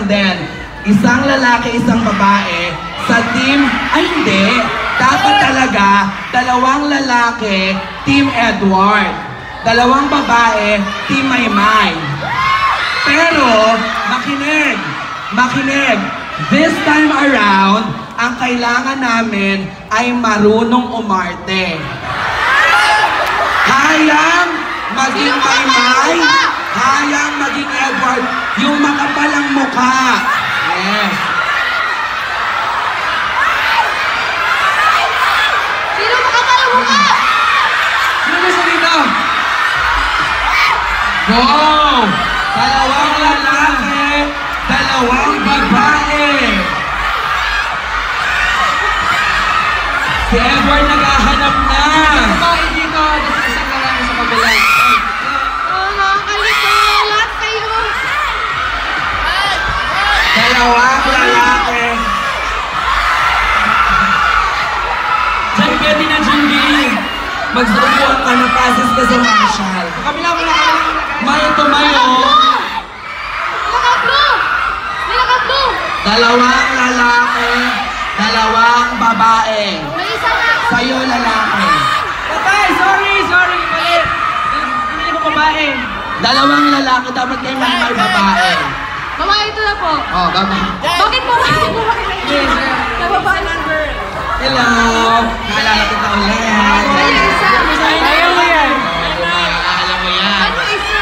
din. Isang lalaki, isang babae. Sa team, ay hindi. Dapat talaga, dalawang lalaki, Team Edward. Dalawang babae, Team Maymay. Pero, makinig. This time around, ang kailangan namin ay marunong umarte. Hayang maging Maymay, hayang maging Edward, yung makapalang mukha. Yes. Sino makapalang mukha? Sino gusto dito? Go! Dalawang lalaki, dalawang babae. Si Edward naghahanap na. Babae dito, isang lalaki sa kabila. Oo, nakakalito. Lahat kayo. Dalawang lalaki. Diyan pwede na, Jungi. Magsubuan ka na passes ka sa Marshall. Kabila mo na. Mayo tumayo. Naka-blue. May naka-blue. Dalawang lalaki, dalawang babae. May isa na. Sa'yo lalaki. Patay! Sorry! Mali! Hindi mo babae. Dalawang lalaki, dapat kayo may babae. Babae ito na po. Oh, babae. Bakit po? Yes, sir. Nababae number. Hello! Naalala kita ulit. Ano isa? Ayaw mo yan. Alam mo yan. Ano isa?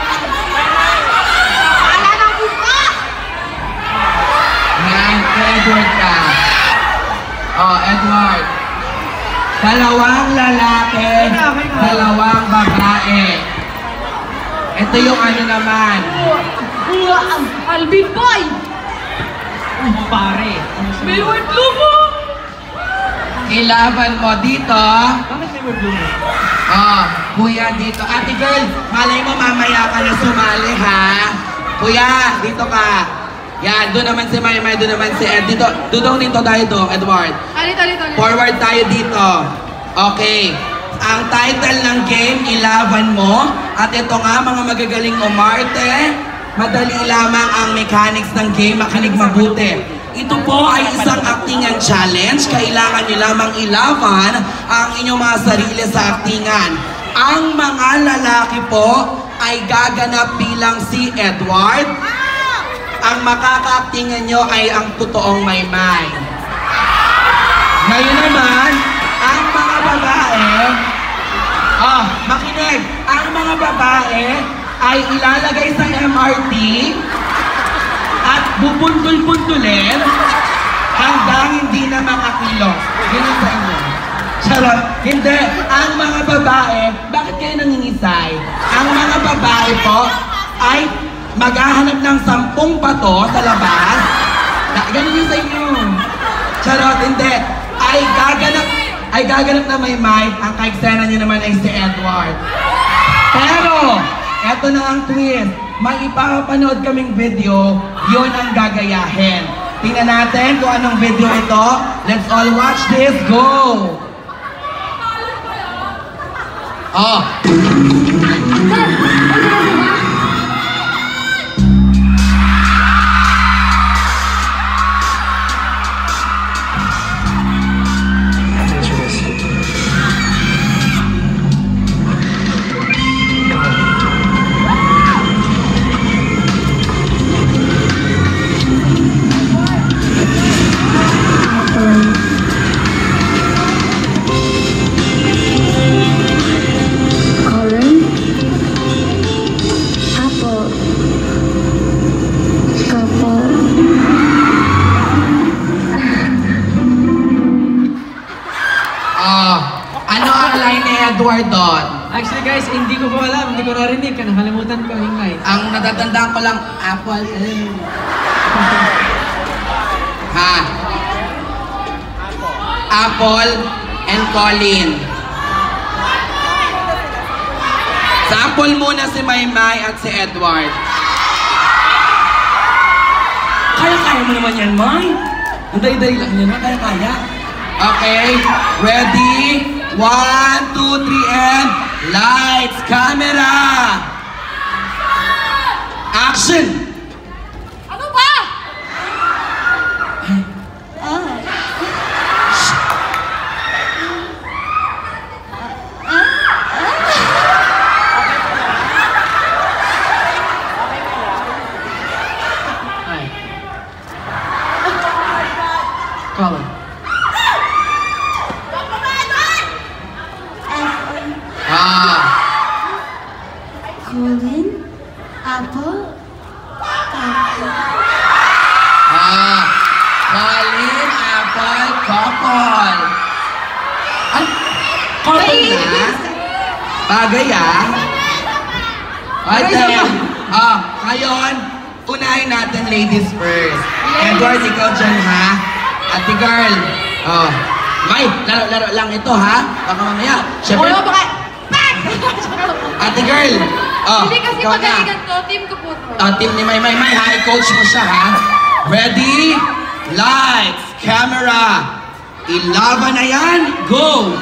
Wala ng buka. Yan, Edward ka. Oh, Edward. Dalawang lalaki, dalawang babae. Ito yung ano naman. Alvin Boy. Pare. May word blue mo. Ilaban mo dito. Bakit may word blue mo? Oh, kuya dito. Ate girl, malay mo mamaya ka na sumali ha. Kuya, dito ka. Yan, doon naman si Maymay, doon naman si Ed. Dito tayo doon, Edward. Alito. Forward tayo dito. Okay. Ang title ng game, ilaban mo. At ito nga, mga magagaling umarte. Madali lamang ang mechanics ng game, makinig mabuti. Ito po ay isang actingan challenge. Kailangan nyo lamang ilaban ang inyong mga sarili sa actingan. Ang mga lalaki po ay gaganap bilang si Edward. Ang makaka-actingan nyo ay ang totoong Maymay. Ngayon naman, ang mga babae, makinig, ang mga babae ay ilalagay sa MRT at bubundol-bundulin hanggang hindi na makakilos. Yun ang sa inyo. Charot. Hindi. Ang mga babae, bakit kayo nangingisay? Ang mga babae po ay maghahanap ng 10 pato sa labas. Ganun yun sa inyo. Charot. Hindi. Ay gaganap na Maymay. Ang kaiksena niya naman ay si Edward. Pero, eto na ang twist. May ipapanood kaming video, yun ang gagayahin. Tingnan natin kung anong video ito. Let's all watch this. Go! Oh. Edward doon. Actually guys, hindi ko po alam, hindi ko narinig, nakalimutan ko hingay. Ang natatandaan ko lang, Apple. Ha? Apple and Colin. Sa Apple muna si Maymay at si Edward. Kaya mo naman yan, May. Ang dali-dali lang yan, kaya-kaya. Okay, ready? 1, 2, 3, and lights, camera! Action! Ano ba? Colin. Ah. Colin? Apple? Ah. Colin, Apple, Couple. Ay, couple na? Bagay ah. Ate, ngayon, unahin natin ladies first. Edward, ikaw dyan ha. Ate girl. May, laro-laro lang ito ha. Baka mamaya. Siyempre, Ulo, baka... ate girl. Hindi kasi ikaw na. magalingan to. Team ko po to. Team ni May ha. I-coach mo siya ha. Ready? Lights, camera. Ilaban na yan. Go!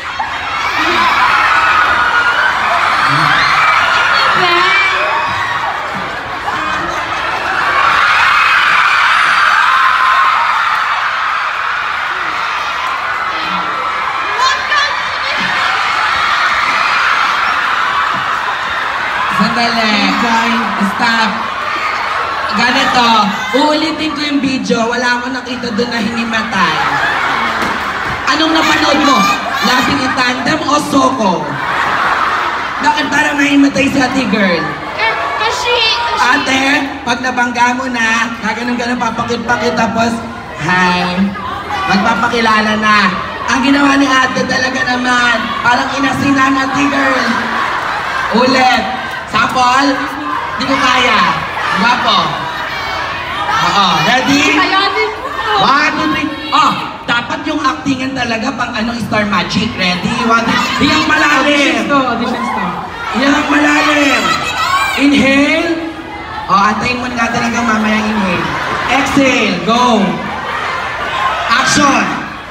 Sandali. Stop. Ganito. Uulitin ko yung video. Wala akong nakita doon na hinimatay. Anong napanood mo? Laughing in Tandem o Soko? Bakit parang nahimatay si ate girl? Kasi... Ate, pag nabangga mo na, gaganon-ganon papakit-pakit tapos, hi. Magpapakilala na. Ang ginawa ni ate talaga naman, parang inasinan ate girl. Ulit. Sapol, di ko kaya. Guwapo. Oo, ready? Kayanin mo. 1, 2, 3. Dapat yung actingan talaga pang Star Magic. Ready? 1, 2, hiyang malalim. Auditions to. Hiyang malalim. Inhale. Antayin mo na talaga mamaya inhale. Exhale. Go. Action.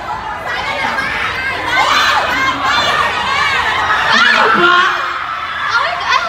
Ano ba? Ay, ah!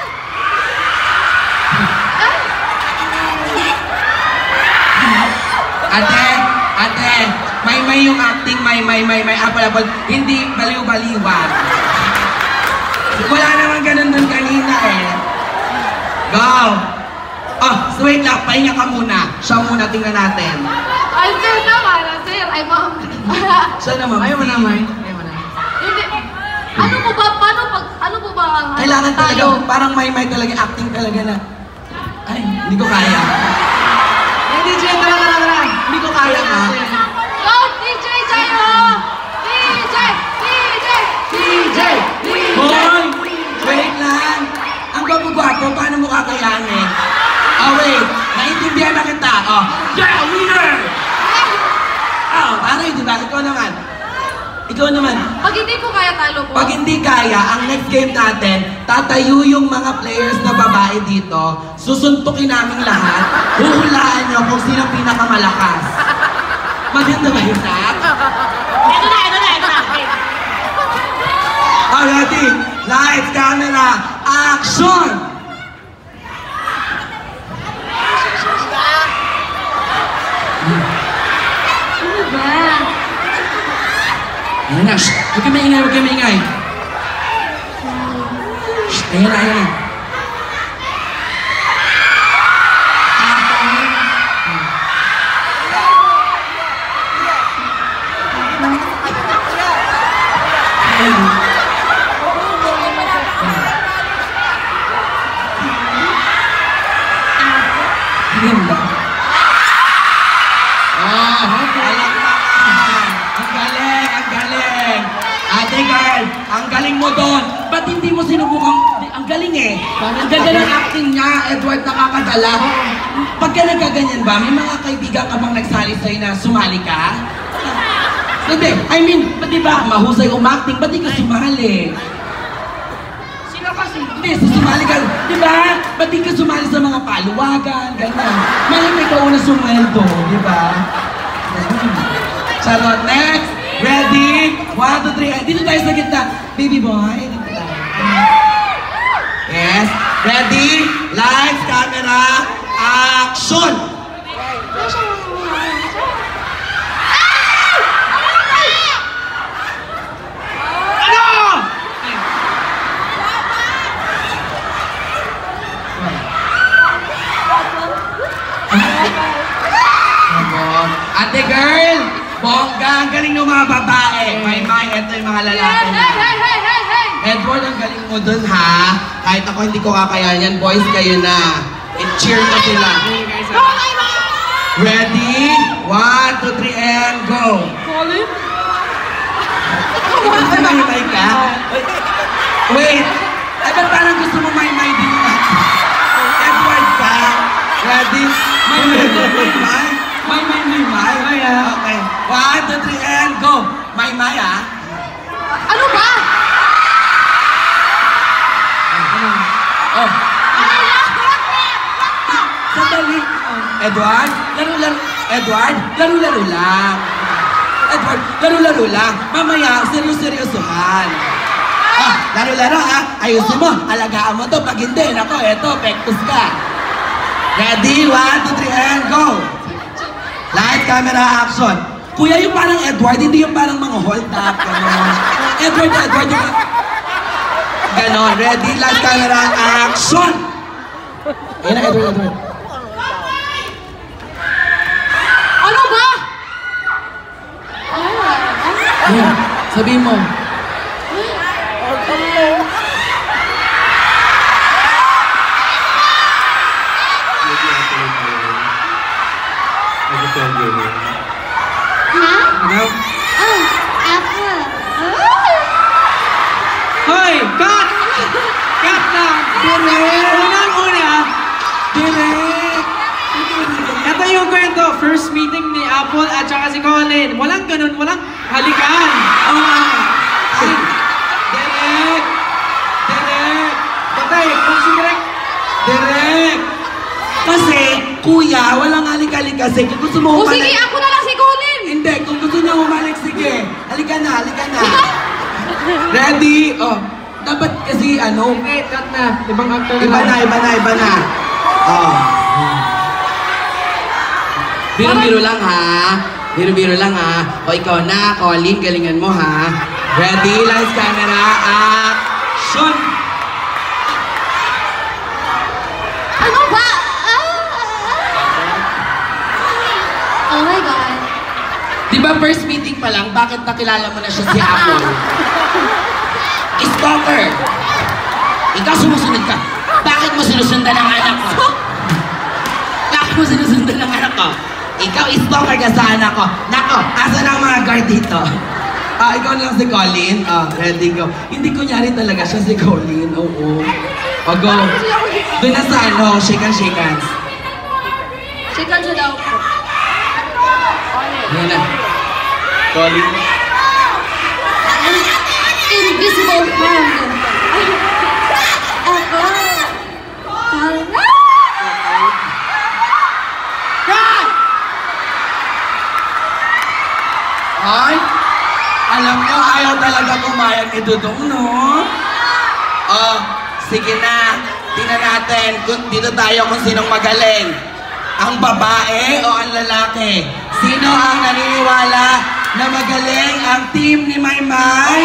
Ate, may yung acting, may apal-apal. Hindi baliw-baliwan. Wala naman ganun dun kanina eh. Go! So wait lang, pahinga ka muna. Siya muna, tingnan natin. Ay, sir naman. Sir, ay ma'am. Siya naman. Ayaw mo na, May. Ayaw mo na. Hindi. Ano po ba? Ano po ba ang... Kailangan talaga, tayo? parang may talaga acting talaga na. Ay, hindi ko kaya. DJ, tara. Hindi ko kaya ha. Go, DJ Jayo! DJ! Hoy! Wait lang! Ang gwapo-gwapo, paano mo kakayanin? Wait! Naintindihan na kita! Yeah! Winner! Parang di ba? Ikaw naman. Pag hindi po kaya talo po. Pag hindi kaya, ang next game natin, tatayo yung mga players na babae dito, susuntukin namin lahat, huhulaan nyo kung sino pinakamalakas. Maganda ba yun, Nak? Ito na. Ready? Lights, camera, action! Ano ba? Ayan na, shh! Huwag kayo maingay, Shh! Ayan na. Ganda. Palakpakan! Ang galing! Ate girl, ang galing mo doon. Ba't hindi mo sinubukang... Ang galing eh. Ang ganda ng acting niya, Edward, nakakadala. Pagka nagkaganyan ba, may mga kaibigan ka bang nagsali sa'yo na sumali ka? Hindi, I mean, ba't di ba mahusay umacting, ba't di ka sumali? Sino kasi? Hindi, sumali ka, di ba? Ba't di ka sumali sa mga paluwagan, ganyan. Malamig ka una sumweldo, di ba? Charot, next! Ready? 1, 2, 3. Dito tayo sa gitna. Baby boy, dito tayo. Yes. Ready? Lights, camera, action! Ano? Ate girl, Bongga, ang galing ng mga babae. May, eto yung mga lalaki na. Hey! Edward, ang galing mo dun ha. Kahit ako hindi ko kakayanan, boys, kayo na. I-cheer mo sila. Go, Mayma! Ready? 1, 2, 3, and go! Colin? Gusto mo may ka? Wait! Ay, ba't parang gusto mo may din? Edward ka? Ready? May. Okay. 1, 2, 3, and go! May ah? Ano ba? Oh. Sandali. Edward, Edward, laro-laro lang. Edward, laro-laro lang. Mamaya, seryosohan. Ah, laro-laro ha. Ayusin mo. Alagaan mo to. Pag hindi, nako, eto, pektus ka. Ready? 1, 2, 3, and go. Light, camera, action. Kuya, yung parang Edward, hindi yung parang mga hold up. Edward, yung... Ganon. Ready? Light, camera, action. Ayun na, Edward. Ano ba? Ayun, sabihin mo. Ha? Ano? Oh, apple. Hoy! Cut! Cut na! Unang-una, Direk! ito yung kwento. First meeting ni Apple at saka si Colin. Walang ganun, walang halikan. Ay! Direk! Batay, kung si Direk. Direk! Kasi, kuya, walang halik-halik kasi. Kung gusto mo O sige, ako na lang si Colin. Hindi, kung gusto niya umalik, sige. Halika na. Ready? Oh, dapat kasi ano, Okay, cut na. Ibang actor iba na. Oh. Biro-biro lang ha. O ikaw na, Colin, galingan mo ha. Ready? Lights, camera, action! Ano ba? Oh my God. Di ba first meeting pa lang, bakit nakilala mo na siya si Apple? Stalker! Ikaw sumusunod ka. Bakit mo sinusundan ang anak ko? Ikaw stalker ka sa anak ko. Nako, asan ang mga guard dito? Ikaw na lang si Colin. Ready, go. Hindi kunyari talaga siya si Colin. Oo. Go. Doon na sa shake hands. Chicken siya daw po. Yan na. Colin. Invisible hand. Ako. Ay, alam nyo, ayaw talaga pumayag ni Dudong, no? Sige na. Tingnan natin dito tayo kung sinong magaling. Ang babae o ang lalaki? Sino ang naniniwala na magaling ang team ni Maymay?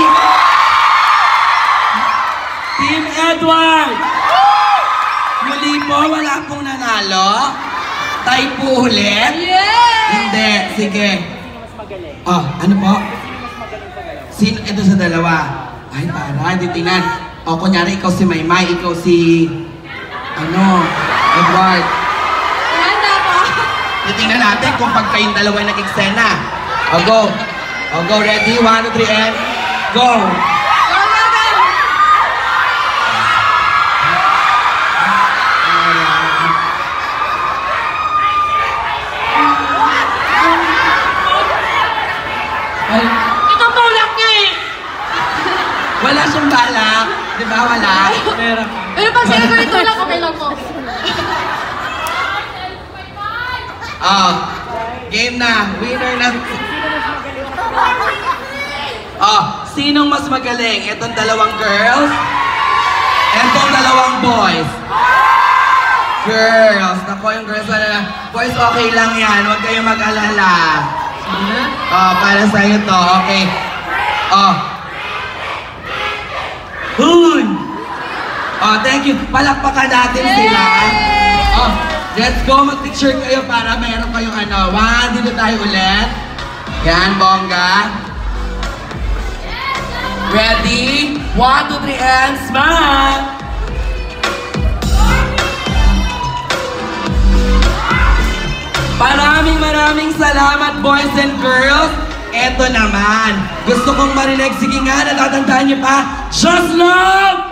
Team Edward! Muli po, wala pong nanalo? Tayo po ulit? Yeah! Hindi, sige. Ano po? Sino ito sa dalawa? Ay, para, titingnan. Kunyari, ikaw si Maymay, ikaw si... Edward. Handa po. Titingnan natin kung pag kayong dalawa ay nag-eksena. Go. Go, ready? 1, 2, 3, and go! Itutulak niya eh! Wala siyang balak. Di ba? Wala. Meron. Pero pag sila ganito lang, okay lang po. Game na. Winner na. Sinong mas magaling? Itong dalawang girls? Itong dalawang boys? Girls. Naku, yung girls na boys, okay lang yan. Huwag kayong mag-alala. Para sa'yo to. Okay. Huy! Thank you. Palakpakan natin sila. Let's go. Mag-picture kayo para mayroon kayong 1, dito tayo ulit. Yan, bongga. Ready? 1, 2, 3, and smile! Maraming salamat, boys and girls. Eto naman, gusto kong marinig. Sige nga, natatandaan niyo pa? Just love!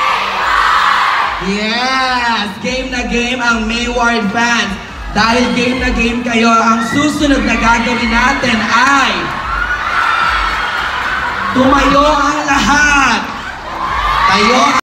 Yes! Game na game ang Mayward fans. Dahil game na game kayo, ang susunod na gagawin natin ay tumayo ang lahat. Tayo